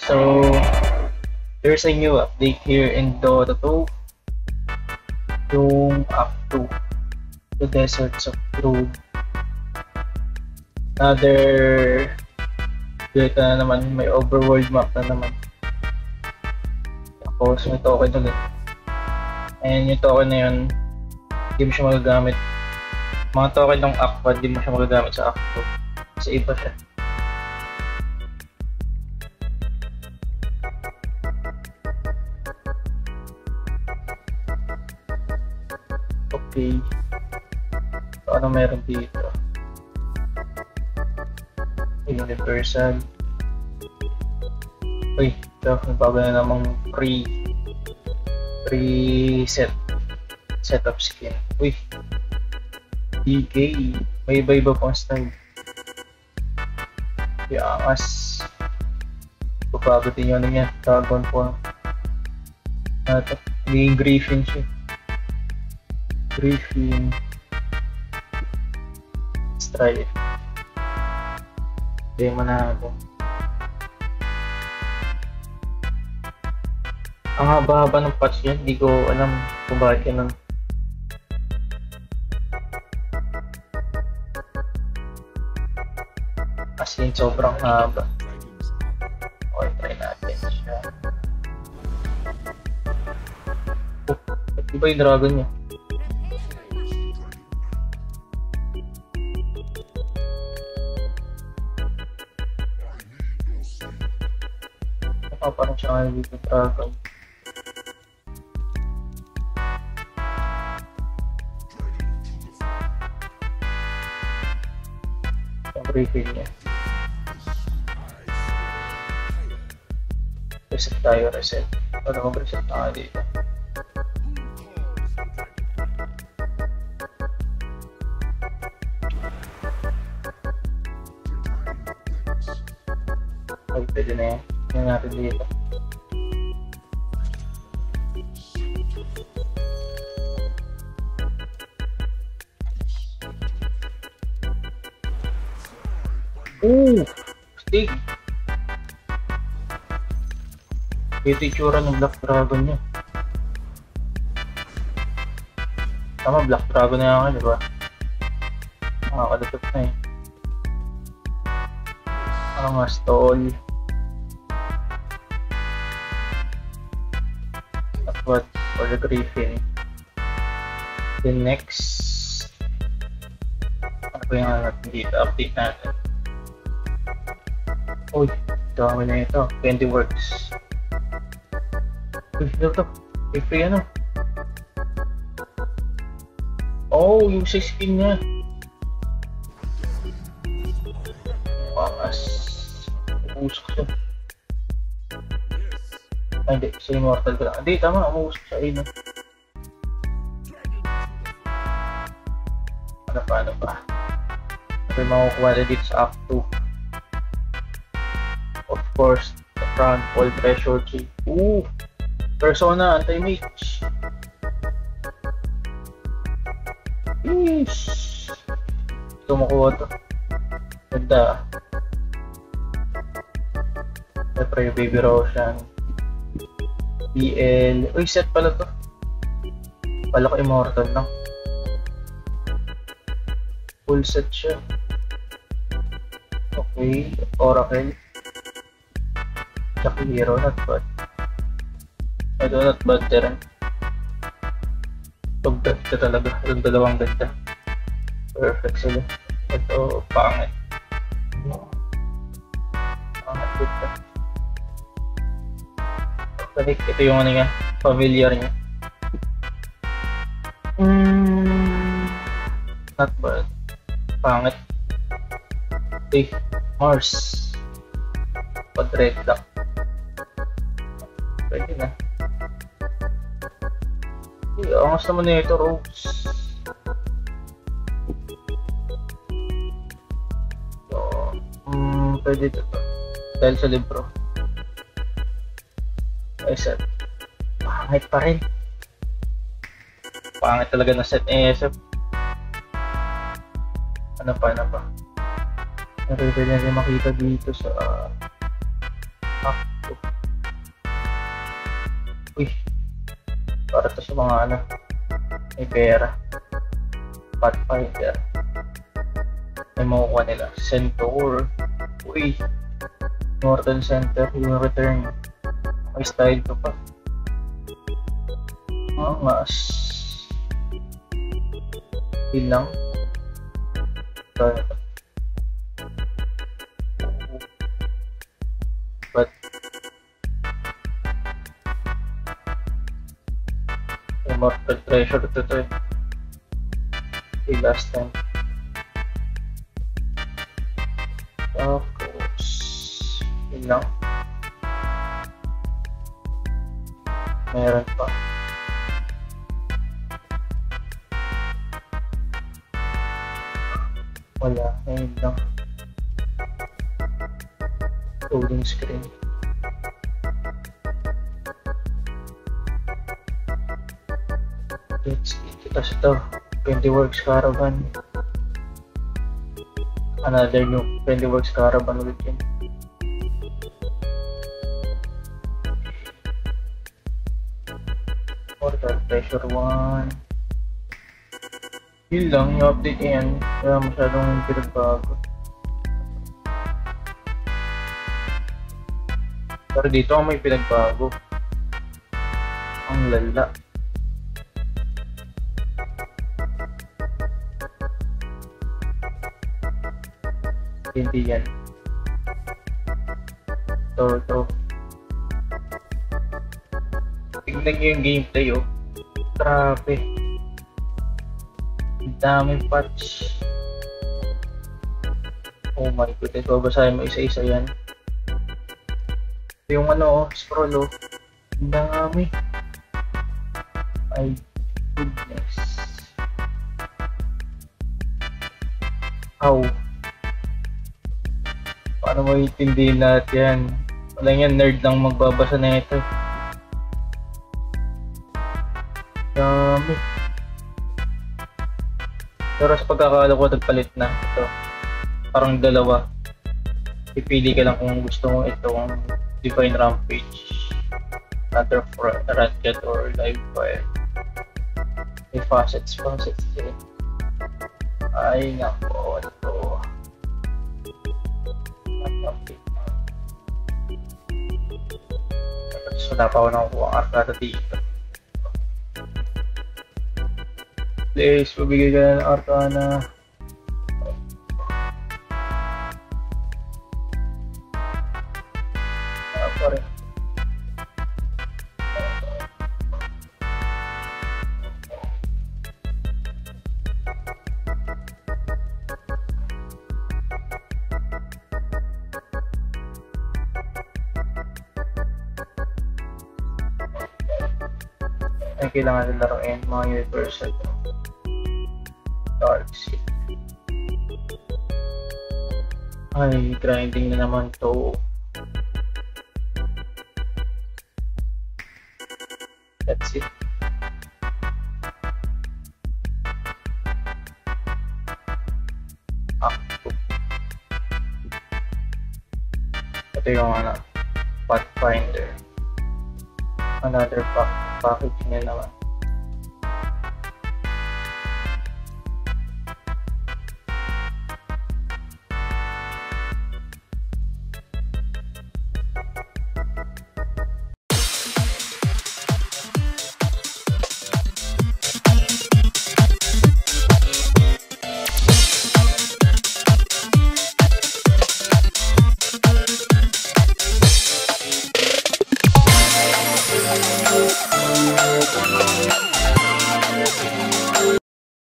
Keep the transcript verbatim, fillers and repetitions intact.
So there's a new update here in Dota two, yung up to the Deserts of Brood. Another data na naman, may overworld map na naman. Tapos may token ulit. And yung token na yun, hindi mo siya magagamit. Mga token ng Aqua, hindi mo siya magagamit sa Aqua. Sa iba siya. Okay. So, ano meron dito? Universal. Uy, ito. Nabago na namang free free set setup skin. Uy, D K. May iba-iba pang style. Yangas. Babago din yun niya. Dragon form. Ito. Hindi Griffin siya. Griffin. Let's try it. Demo na ako. Ang haba-haba ng patch niya, hindi ko alam kung bakit ganun. As in, sobrang haba. Okay, try natin siya. Oh, iba yung dragon niya. Parang siya ngayon dito dragon. Ang refill niya. Reset tayo, reset. Para mag-reset na nga dito. Ay, pwede na yan. Tingnan natin dito. Ooh! Stick! Ito yung tsura ng Black Dragon niya. Tama, Black Dragon na yan, diba? Nakakalatot na eh. Ang stall. What for the Griffin. The next, ano ba yung ano natin dito? Update natin. Uy, dami na ito. twenty works. Uy, ito to. May free ano? Oh, yung sa skin niya. Pangas. Usok siya. Ay, hindi. Sa immortal ko lang. Hindi, tama. Umuusok siya. Ayun. Ano pa, ano pa? Ano yung makukuha na dito sa up to? Of course, the front wall threshold three. Ooh! Persona, anti-mage. Yeesh! Gusto makuha to. Ganda. Siyempre yung Baby Roshan. B L. Uy, set pala to. Pala ko immortal lang. Full set siya. Okay. Oracle. Jackie Hero, not bad. Ito, not bad din. Pagdagda talaga. Itong dalawang ganda. Perfect sila. Ito, pangit. Pangit dito. Ito yung ano niya, familiar niya. Mm, not bad. Pangit. Okay, Mars. Pag red lock. Pwede na. Hey, angas naman na ito, Rose. So, um, pwede ito to. Dahil sa libro. Ay, set. Pangit pa rin. Pangit talaga na set A S F. Ano pa, ano pa? Ano pwede natin makita dito sa uh, Uy, para to sa mga ano, may pera. Pathfinder. May makukuha nila. Centaur. Uy, Northern Center will return. May style ko pa. Angas. Yun lang. Ito, ito. But Immortal Treasure to to the last time. Tapos yun lang. Meron pa. Wala, ayun lang. Loading screen. Let's see. Tapos ito, twenty Works Caravan. Another new twenty Works Caravan ulit yun. Mortal Treasure one. Yun lang, yung update yan. Kaya masyadong pinagbago. Pero dito ang may pinagbago. Ang lala. Hindi yan. Ito, ito. Tignan nyo yung gameplay, oh. Grabe. Ang daming patch. Oh my goodness, babasahin mo isa-isa yan. Yung ano, oh, scroll, oh. Ang dami. My goodness. How? Paano mo itindihin lahat yan? Walang yan, nerd lang magbabasa na ito. Dami. Pero sa pagkakala ko, nagpalit na ito. Parang dalawa. Pipili ka lang kung gusto mo itong Divine Rampage, Thunder Racket, or Live Fire. May facets, facets din. Ay nako, ito. Wala pa ako nakukuha ang arcada dito. Please, pabigay ka ng arcana. Ah, pare. Ay, kailangan nila laruin mga universal. Dark Seed. Ay, grinding na naman to. That's it. Ah, ito yung ano, Pathfinder. Another pack package niya naman.